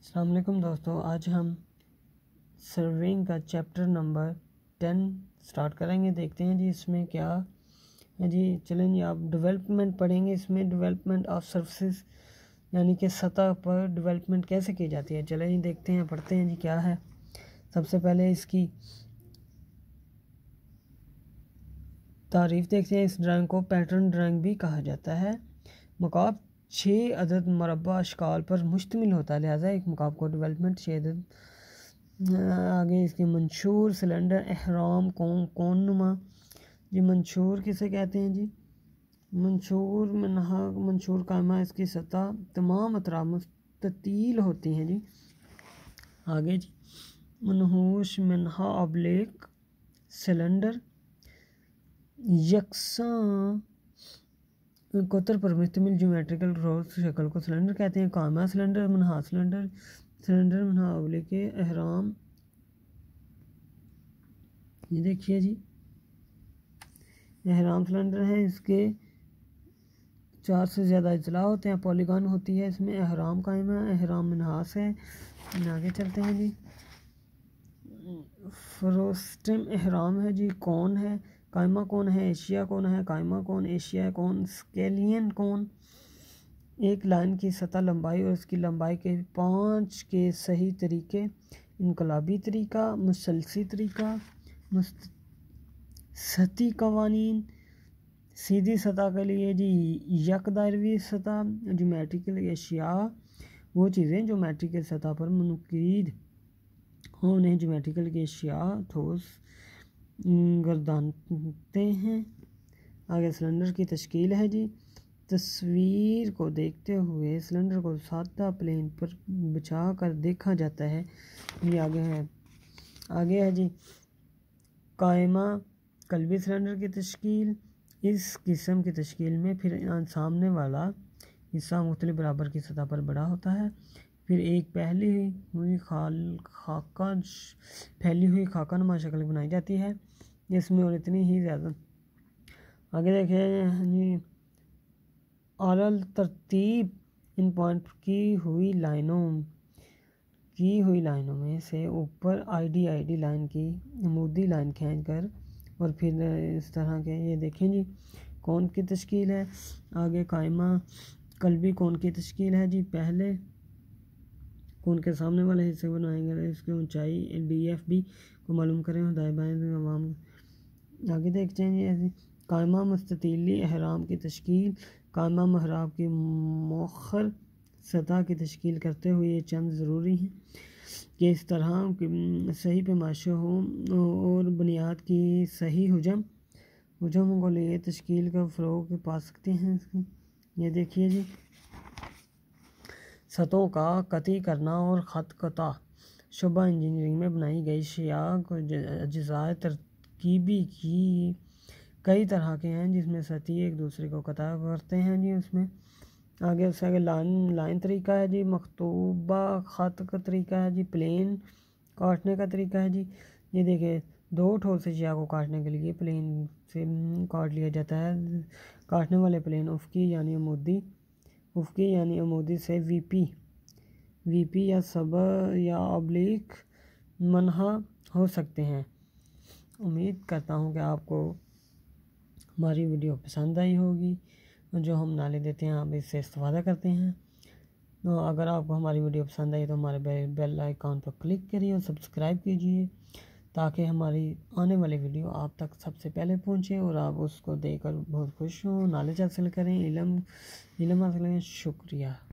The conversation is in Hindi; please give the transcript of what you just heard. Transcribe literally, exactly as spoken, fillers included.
अस्सलाम वालेकुम दोस्तों, आज हम सर्वेइंग का चैप्टर नंबर टेन स्टार्ट करेंगे। देखते हैं जी इसमें क्या है जी। चलें जी, आप डेवलपमेंट पढ़ेंगे। इसमें डेवलपमेंट ऑफ सर्विसेज यानी कि सतह पर डेवलपमेंट कैसे की जाती है। चलें जी, देखते हैं, पढ़ते हैं जी क्या है। सबसे पहले इसकी तारीफ देखते हैं। इस ड्राइंग को पैटर्न ड्राइंग भी कहा जाता है। मकाब छः अदद मरबा अशकाल पर मुश्तमिल होता है, लिहाजा एक मकाब को डेवलपमेंट छः अदद। आगे इसके मंशूर सिलेंडर एहराम कौन कौन नुमा जी। मंशूर किसे कहते हैं जी? मंशूर मनहा मंशूर कायमा, इसकी सतह तमाम अतराफ मुस्ततील होती हैं जी। आगे जी मनहूश मनहा ऑब्लिक सिलेंडर यकसा कोतर पर मुश्तमिल ज्योमेट्रिकल रोल्स शक्ल को सिलेंडर कहते हैं। कामा सिलेंडर मनहा सिलेंडर सिलेंडर मनहा अवले के एहराम। ये देखिए जी, एहराम सिलेंडर है, इसके चार से ज़्यादा इजला होते हैं, पॉलीगॉन होती है इसमें। एहराम कायमा एहराम मनहास है। आगे चलते हैं जी। फ्रोस्टम एहराम है जी। कौन है? कायमा कौन है? एशिया कौन है? कायमा कौन? एशिया कौन? स्केलियन कौन? एक लाइन की सतह लंबाई और उसकी लंबाई के पाँच के सही तरीके। इनकलाबी तरीका, मुसलसी तरीका, सती कवानीन। सीधी सतह के लिए जी यक दायरवी सतह। ज्योमेट्रिकल एशिया वो चीज़ें जो मैट्रिकल सतह पर मुनकीद हो, उन्हें ज्योमेट्रिकल एशिया ठोस गर्दानते हैं। आगे सिलेंडर की तश्कील है जी। तस्वीर को देखते हुए सिलेंडर को सादा प्लेन पर बिछा कर देखा जाता है। ये आगे है। आगे है जी कायमा कल्बी सिलेंडर की तश्कील। इस किस्म की तश्कील में फिर सामने वाला हिस्सा मुख्तलिफ बराबर की सतह पर बड़ा होता है। फिर एक पहली हुई खाल खाका फैली हुई खाका नुमा शक्ल बनाई जाती है इसमें, और इतनी ही ज़्यादा। आगे देखें जी आरल तरतीब इन पॉइंट की हुई लाइनों की हुई लाइनों में से ऊपर आईडी आईडी लाइन की अमूदी लाइन खींच कर और फिर इस तरह के। ये देखें जी कौन की तश्कील है। आगे कायमा कल्बी कौन की तश्कील है जी। पहले कौन के सामने वाले हिस्से बनाएंगे, इसकी ऊंचाई डी एफ बी को मालूम करें। दाएं बाएं आवाम। आगे देखते हैं जी ऐसे कायमा मुस्ततीली एहराम की तश्कील। कायमा महराब की मौखर सतह की तश्कील करते हुए ये चंद ज़रूरी हैं कि इस तरह की सही पैमाइशें हों और बुनियाद की सही हुजम हुजम को लिए तश्कील का फ़रोग़ पा सकते हैं। ये देखिए जी सतहों का कती करना और ख़त कता शुबा इंजीनियरिंग में बनाई गई शिया अज्ज़ाए तरकीबी की कई तरह के हैं जिसमें सती एक दूसरे को कता करते हैं जी। उसमें आगे उससे आगे लाइन लाइन तरीका है जी। मखतूबा ख़त का तरीका है जी। प्लेन काटने का तरीका है जी। ये देखिए दो ठोस अशिया को काटने के लिए प्लेन से काट लिया जाता है। काटने वाले प्लेन उफ़क़ी यानी अमूदी उफ़क़ी यानी अमूदी से वीपी वीपी या सब या ऑब्लिक मनहा हो सकते हैं। उम्मीद करता हूँ कि आपको हमारी वीडियो पसंद आई होगी और जो हम नाले देते हैं आप इससे इस्तेफ़ादा करते हैं। तो अगर आपको हमारी वीडियो पसंद आई तो हमारे बेल आइकॉन पर क्लिक करिए और सब्सक्राइब कीजिए ताकि हमारी आने वाली वीडियो आप तक सबसे पहले पहुंचे और आप उसको देखकर बहुत खुश हों, नॉलेज हासिल करें, इल्म इल्म हासिल करें। शुक्रिया।